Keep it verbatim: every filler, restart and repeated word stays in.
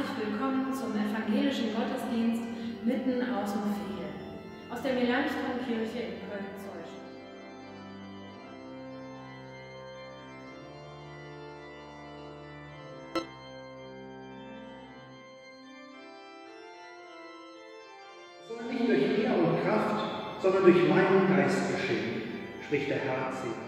herzlich willkommen zum evangelischen Gottesdienst mitten aus dem Fehl, aus der Melanchthon-Kirche in Köln-Zeuschen. Es soll nicht durch Ehr und Kraft, sondern durch meinen Geist geschehen, spricht der Herr zu.